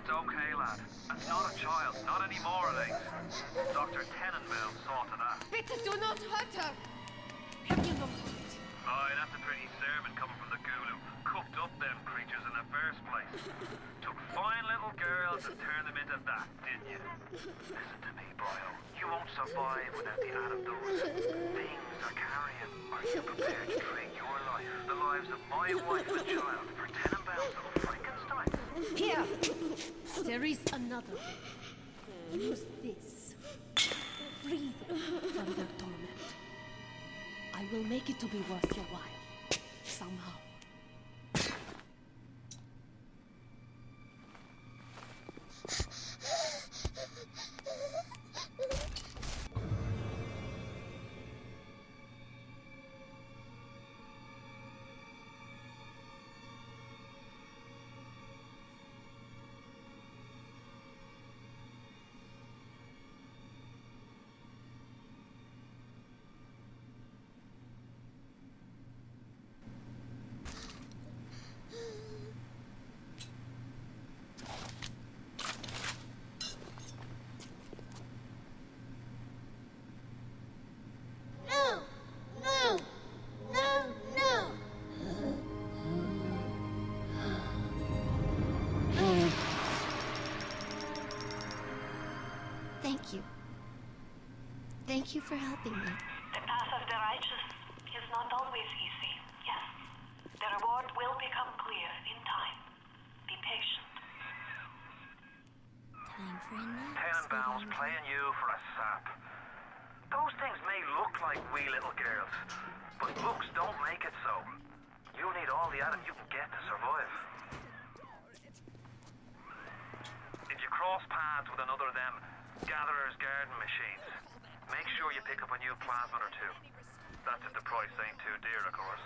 It's okay, lad. It's not a child, not anymore, Elaine. Dr. Tenenbaum saw to that. Bitte do not hurt her! Have you no heart? Aye, that's a pretty sermon coming from the ghoul who cooked up them creatures in the first place. Took fine little girls and turned them into that, didn't you? Listen to me, boyo. You won't survive without the antidote. Things are carrying. Are you prepared to trade your life, the lives of my wife and child, for Tenenbaum's little Frankenstein? Here! There is another way. Use this. Free them from their torment. I will make it to be worth your while. Somehow. Thank you. Thank you for helping me. The path of the righteous is not always easy, yes. The reward will become clear in time. Be patient. Time for a nap. Tenenbaum's playing you for a sap. Those things may look like wee little girls, but looks don't make it so. You need all the Adam you can get to survive. If you cross paths with another of them gatherer's garden machines, make sure you pick up a new plasmid or two. That's if the price ain't too dear, of course.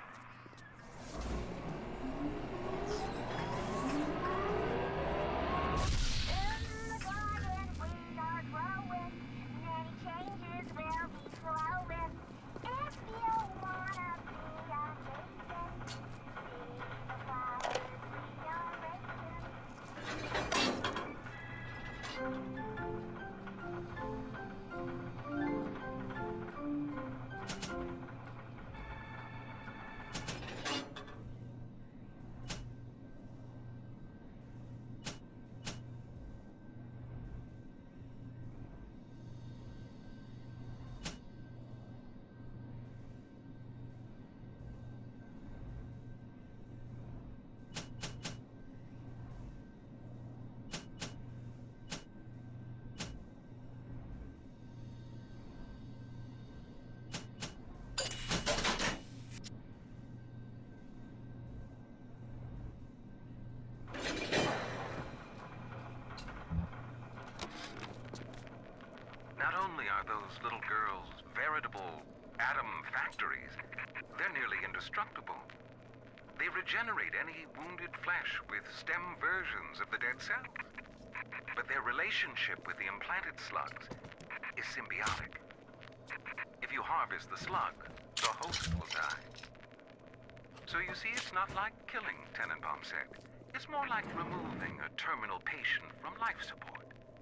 Not only are those little girls veritable atom factories, they're nearly indestructible. They regenerate any wounded flesh with stem versions of the dead cells. But their relationship with the implanted slugs is symbiotic. If you harvest the slug, the host will die. So you see, it's not like killing, Tenenbaum said. It's more like removing a terminal patient from life support.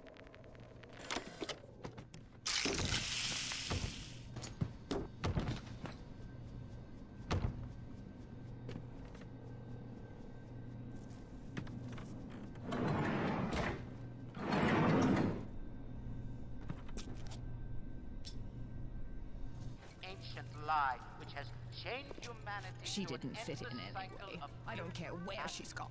Lie, which has changed humanity. She to didn't an fit in endless anyway. cycle of I don't care where she's gone.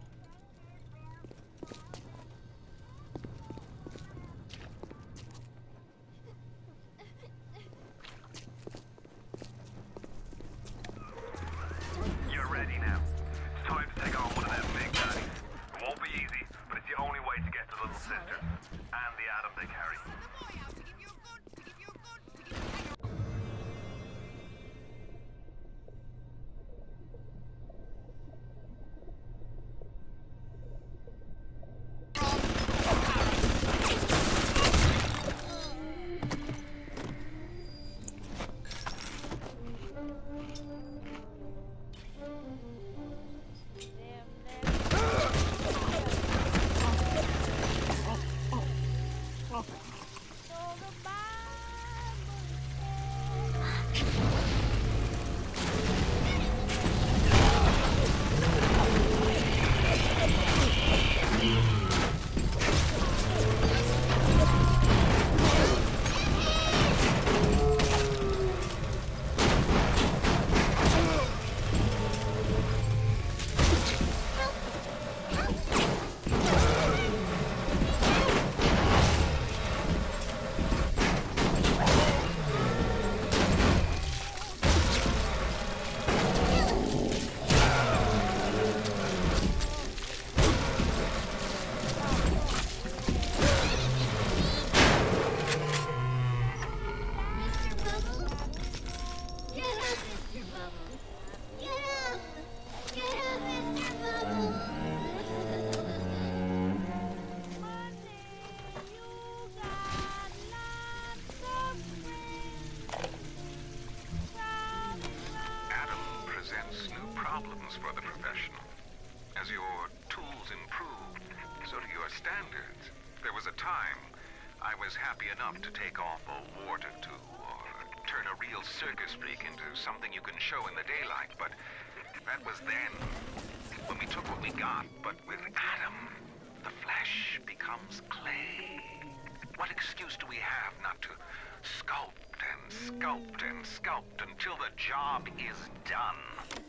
You're ready now. It's time to take on one of them big daddies. It won't be easy, but it's the only way to get to little sister and the Adam they carry. goes for the professional. As your tools improved, so do your standards. There was a time I was happy enough to take off a wart or two, or turn a real circus freak into something you can show in the daylight, but that was then, when we took what we got. But with Adam, the flesh becomes clay. What excuse do we have not to sculpt and sculpt and sculpt until the job is done?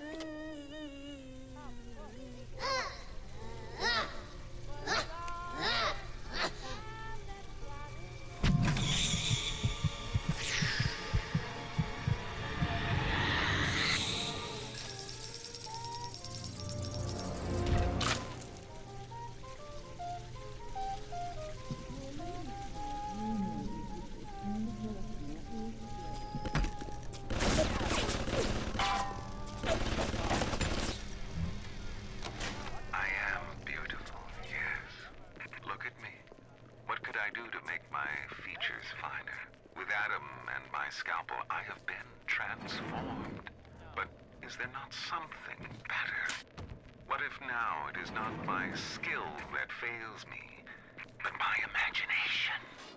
Scalpel, I have been transformed. But is there not something better? What if now it is not my skill that fails me, but my imagination?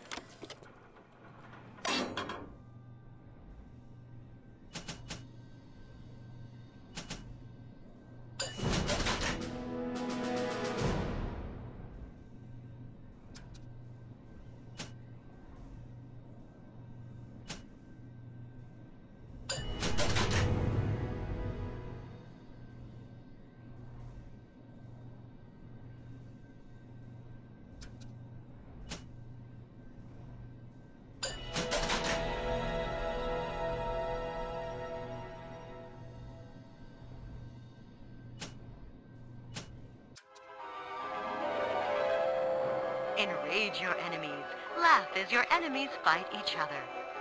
Enrage your enemies. Laugh as your enemies fight each other.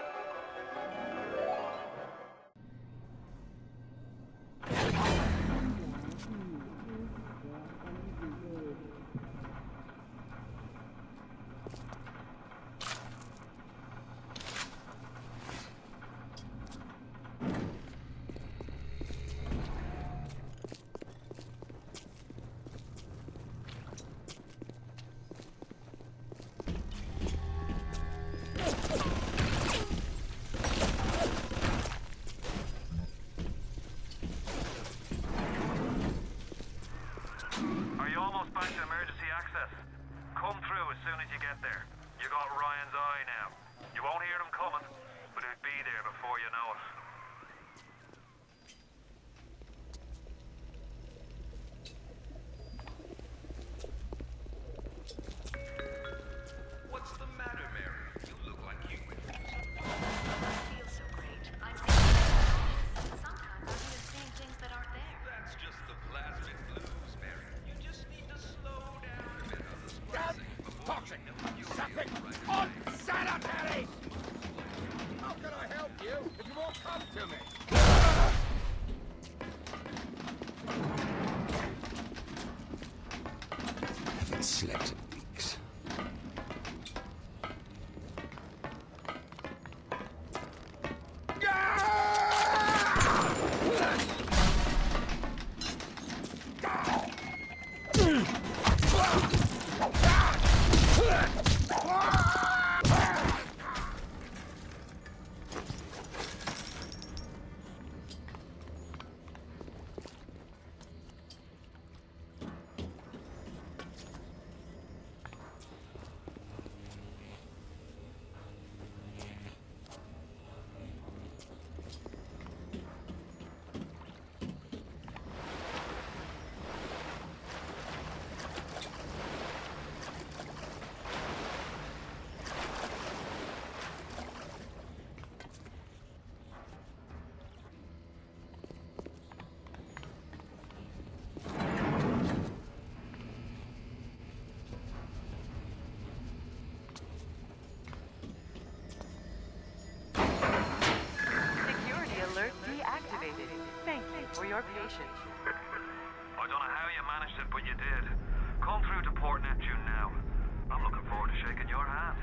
Slept in weeks. Thank you for your patience. I don't know how you managed it, but you did. Come through to Port Neptune now. I'm looking forward to shaking your hand.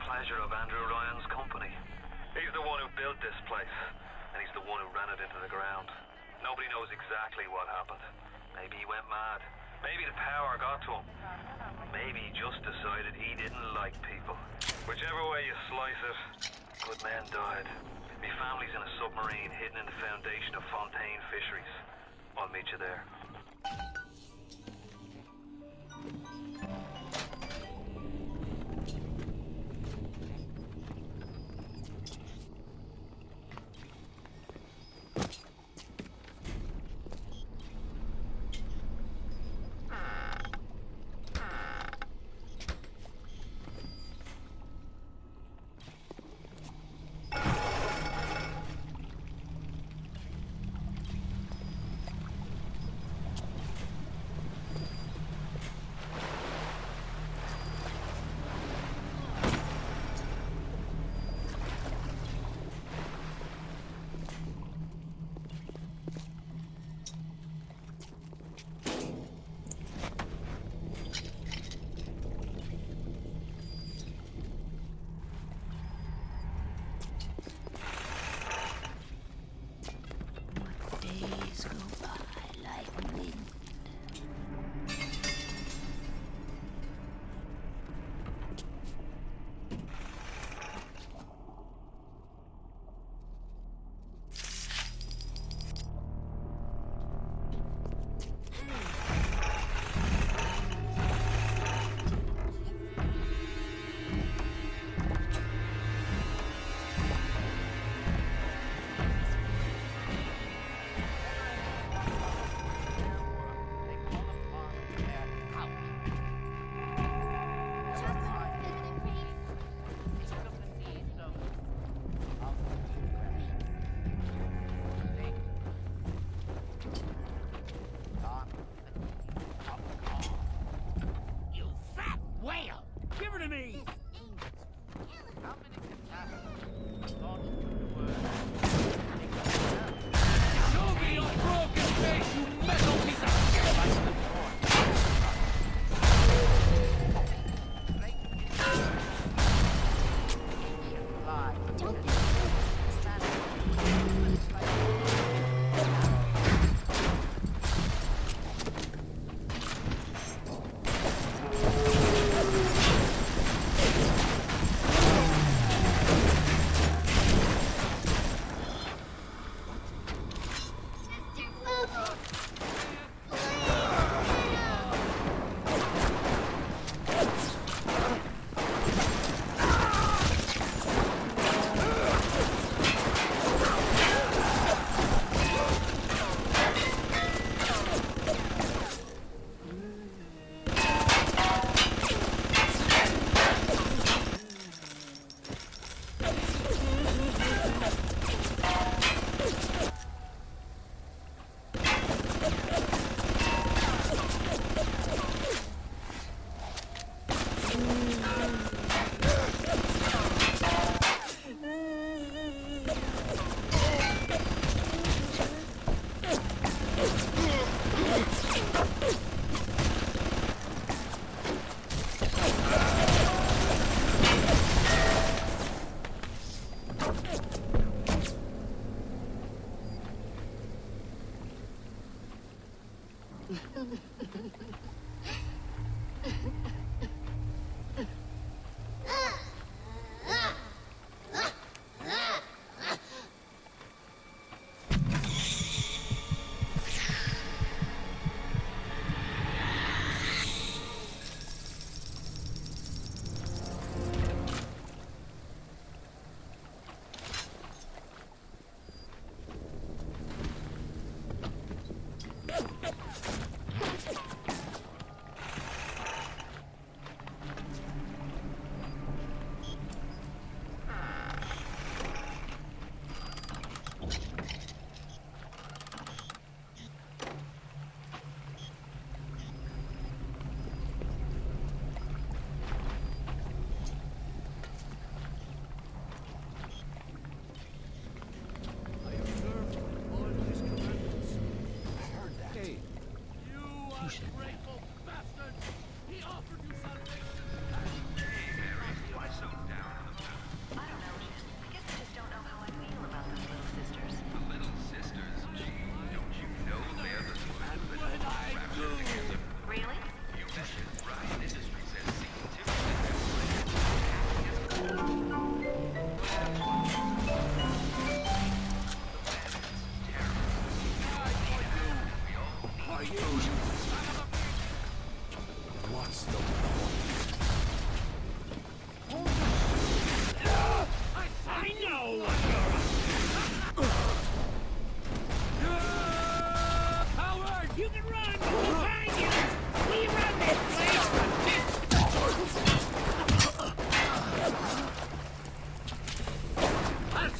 pleasure of Andrew Ryan's company. He's the one who built this place, and he's the one who ran it into the ground. Nobody knows exactly what happened. Maybe he went mad. Maybe the power got to him. Maybe he just decided he didn't like people. Whichever way you slice it, good men died. My family's in a submarine hidden in the foundation of Fontaine Fisheries. I'll meet you there.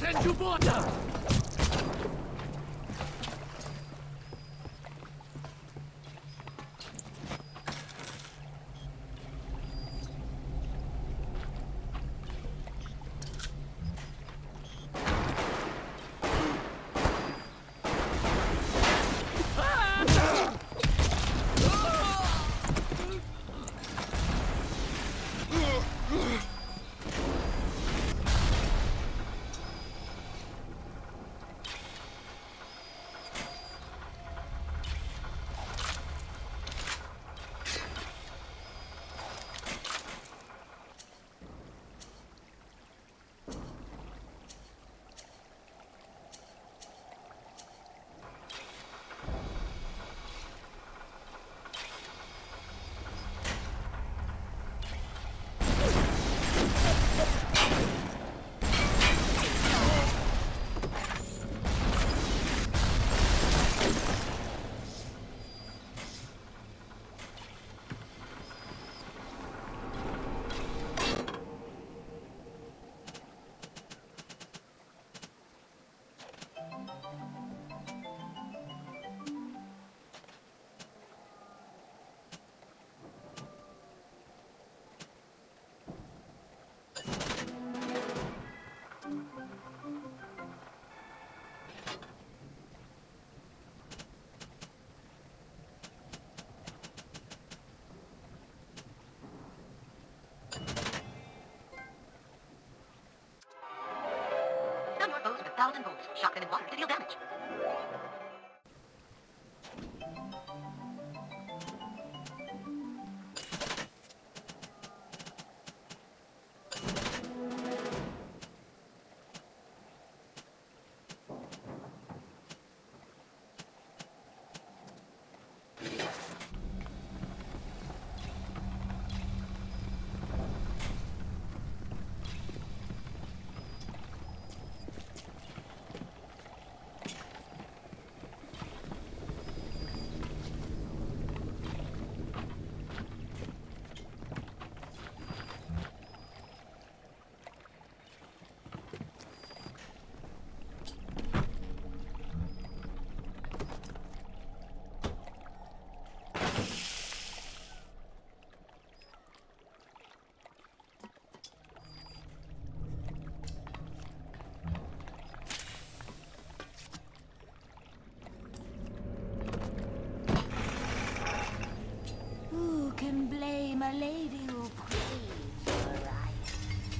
send you water! Some more bows with 1,000 bolts. Shock them in water to deal damage. Who can blame a lady who craves variety?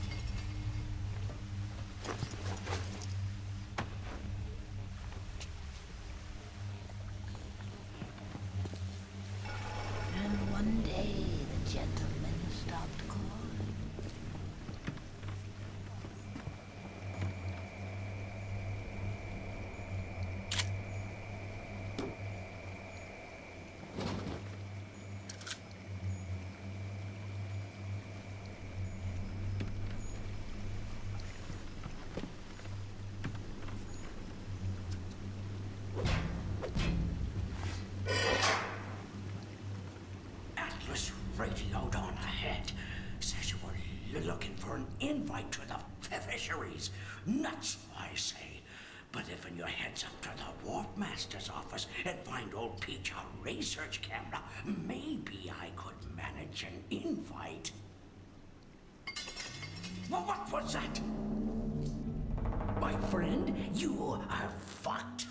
And one day the gentleman stopped calling. Radio down ahead says you were looking for an invite to the fisheries. Nuts, I say. But if you heads up to the Warp Master's office and find old Peach a research camera, maybe I could manage an invite. Well, what was that? My friend, you are fucked.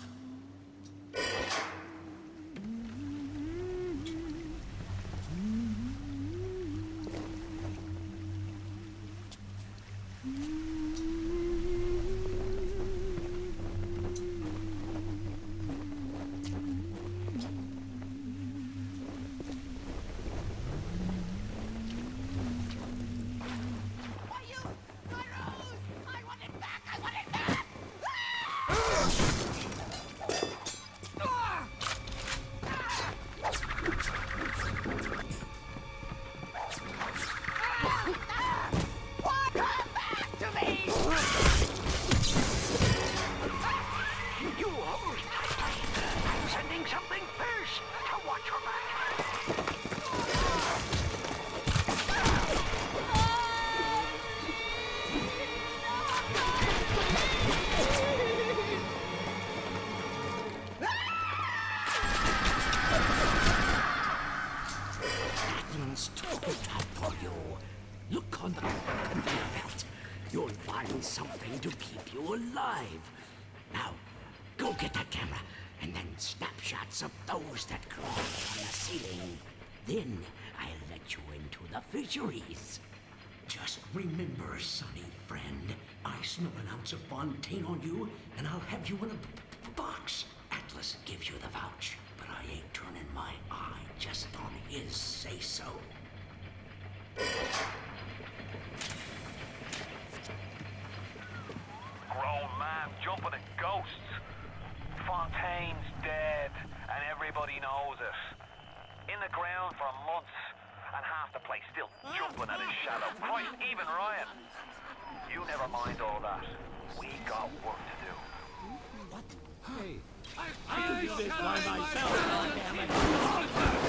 find something to keep you alive. Now, go get that camera, and then snapshots of those that crawl on the ceiling. Then I'll let you into the fisheries. Just remember, sonny friend, I smell an ounce of Fontaine on you, and I'll have you in a box. Atlas gives you the vouch, but I ain't turning my eye just on his say-so. Grown man jumping at ghosts. Fontaine's dead, and everybody knows it. In the ground for months, and half the place still jumping at his shadow. Christ, even Ryan. You never mind all that. We got work to do. What? Hey, I do this by myself, goddammit.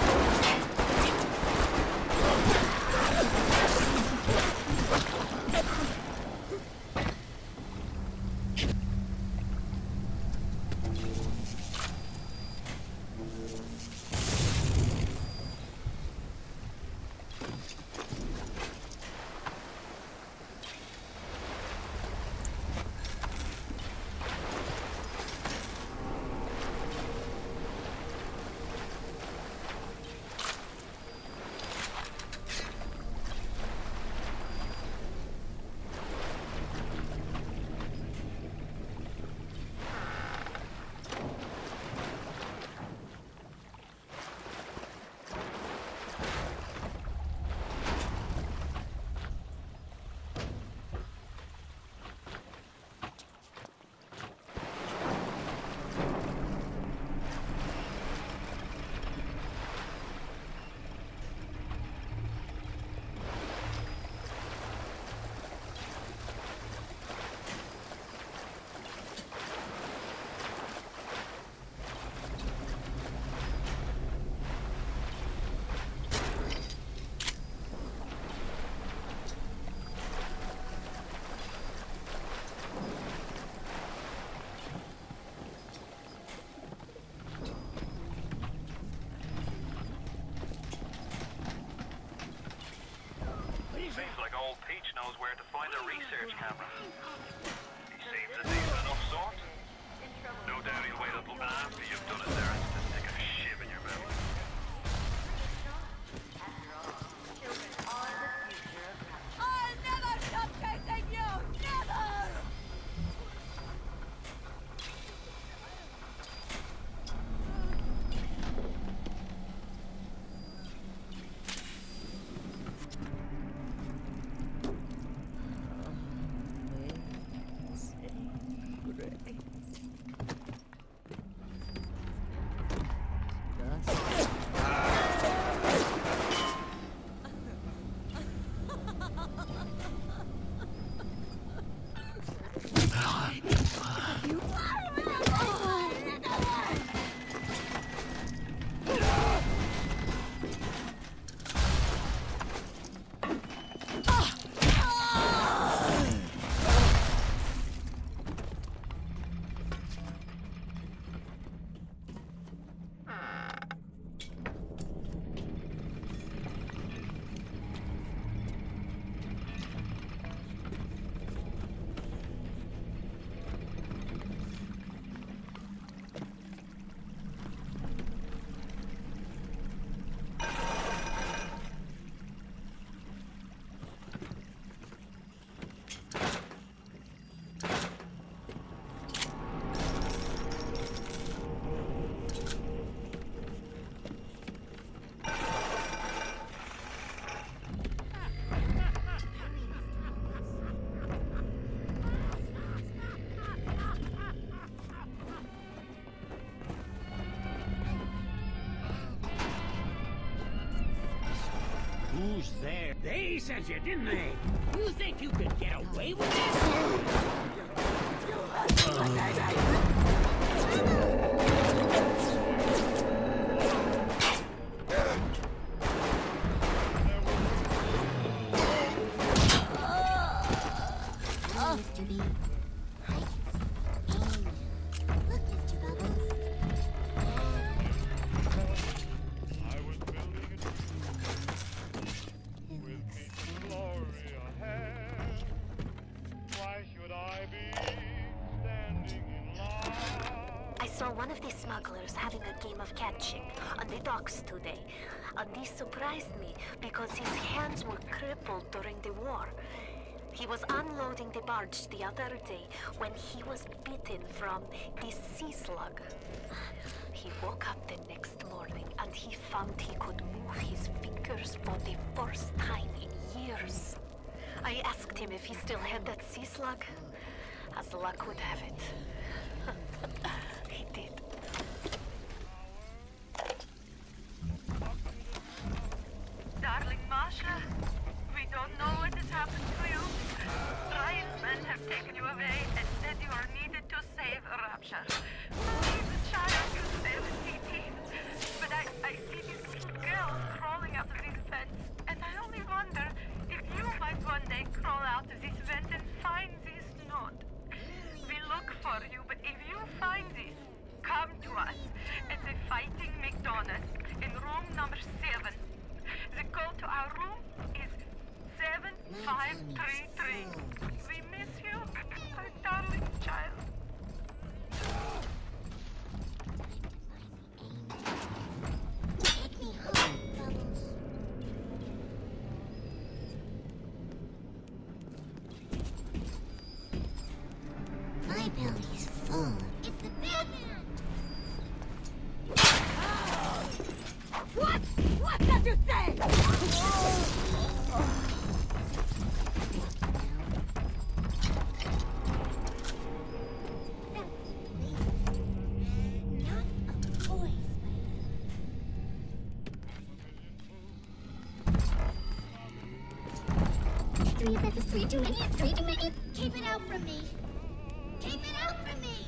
Seems like old Peach knows where to find a research camera. He seems a decent enough sort. No doubt he'll wait until after you've done it there to stick a shiv in your belly. I'll never stop chasing you! Never! Who's there? They sent you, didn't they? You think you could get away with it? With peace and glory ahead. Why should I be standing in line? I saw one of the smugglers having a game of catching on the docks today. And this surprised me because his hands were crippled during the war. He was unloading the barge the other day when he was bitten from the sea slug. He woke up the next morning and he found he could move his fingers for the first time in years. I asked him if he still had that sea slug. As luck would have it, he did. Darling Masha, we don't know what has happened to you. Ryan's men have taken you away and said you are needed to save Rapture. Only the child you save is 18. But I see these little girls crawling out of this vent, and I only wonder if you might one day crawl out of this vent and find this note. We look for you, but if you find this, come to us at the Fighting McDonald's in room number 7. The code to our room is 7533. We miss you, our darling child. Take me home, Bubbles. My belly's full. It's the Batman! What? What did you say? Not a boy spider. 3 of that is 3 too many. 3 too many. Keep it out from me. Keep it out from me.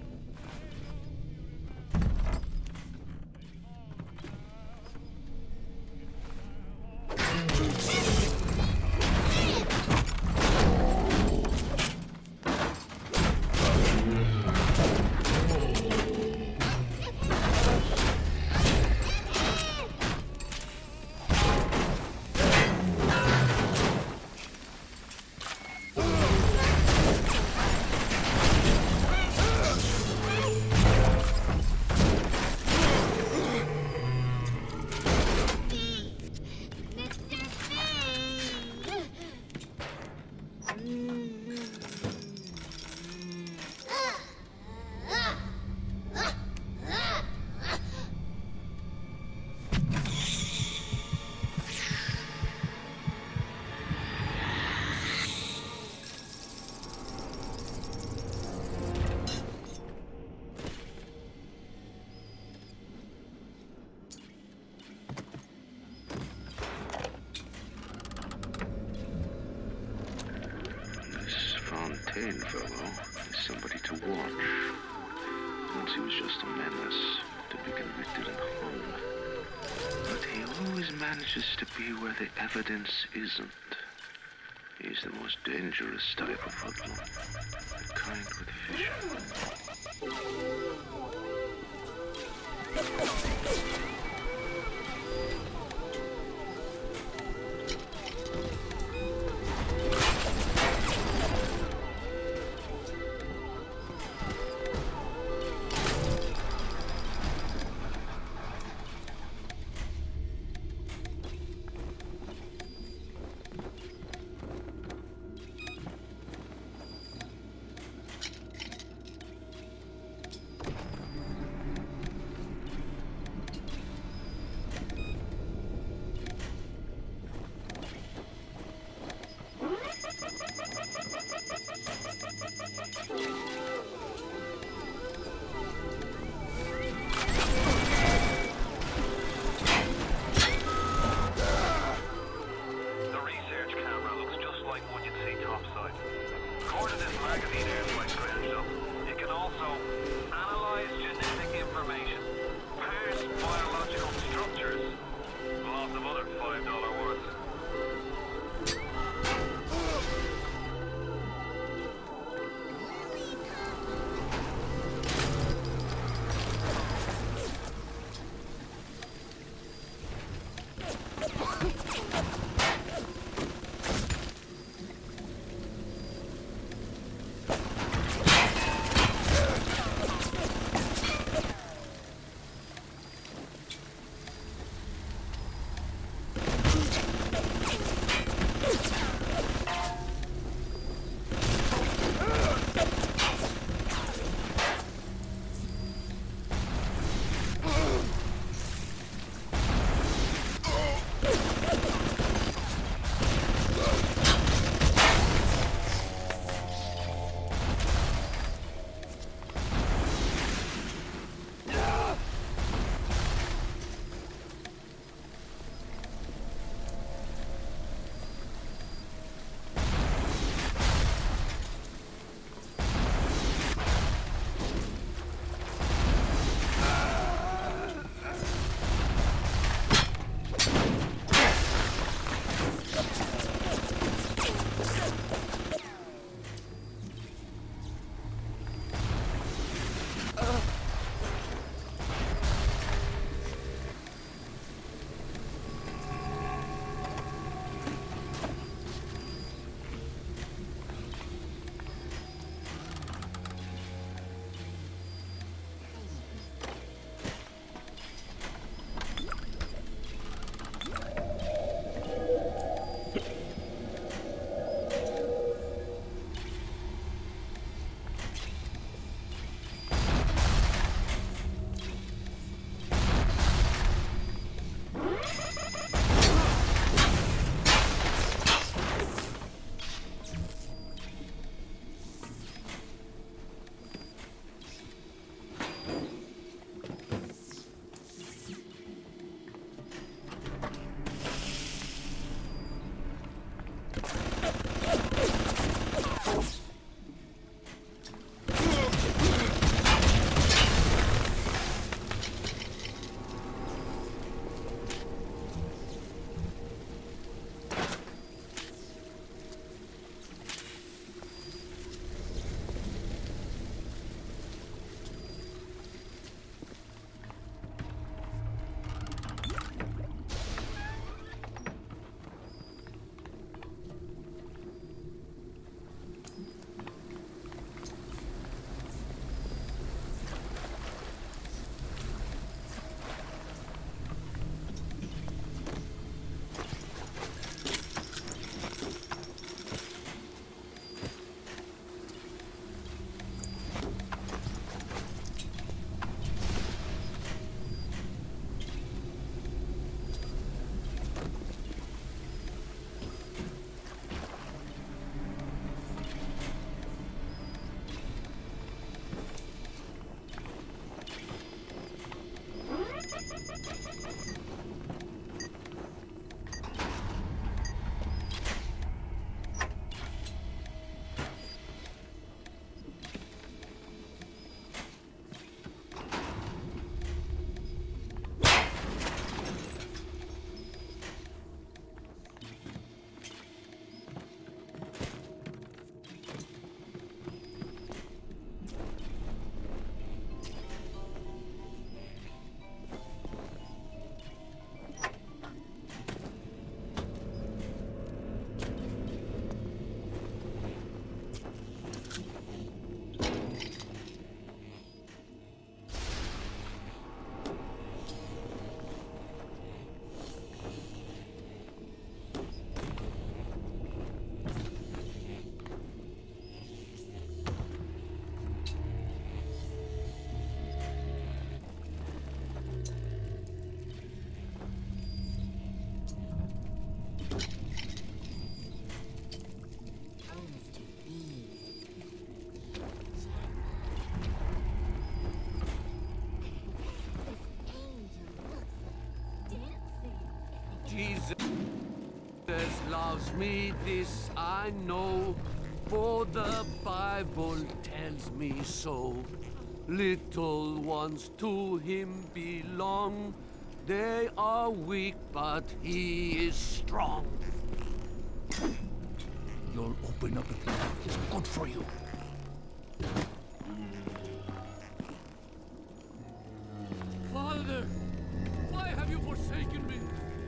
Fellow is somebody to watch. Once he was just a menace to be convicted and hung. But he always manages to be where the evidence isn't. He's the most dangerous type of hoodlum. The kind with vision. Jesus loves me, this I know, for the Bible tells me so. Little ones to him belong. They are weak, but he is strong. You'll open up if it's good for you. Father, why have you forsaken me?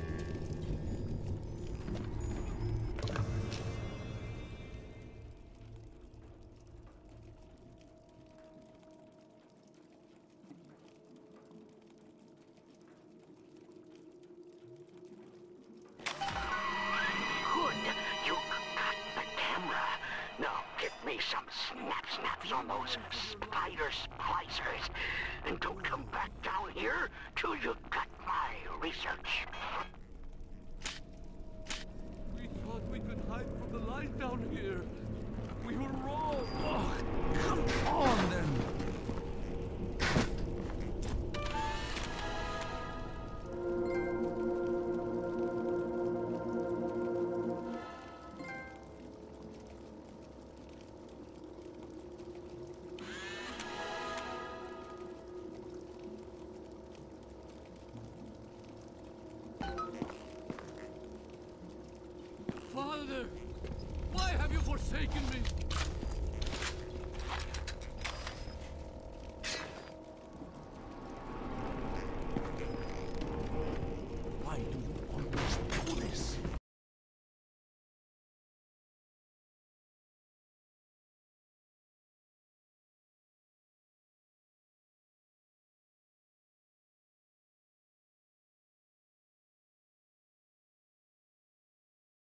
Some snaps on those spider splicers. And don't come back down here till you got my research. We thought we could hide from the light down here. We were wrong. Oh, come on then. Father, why have you forsaken me?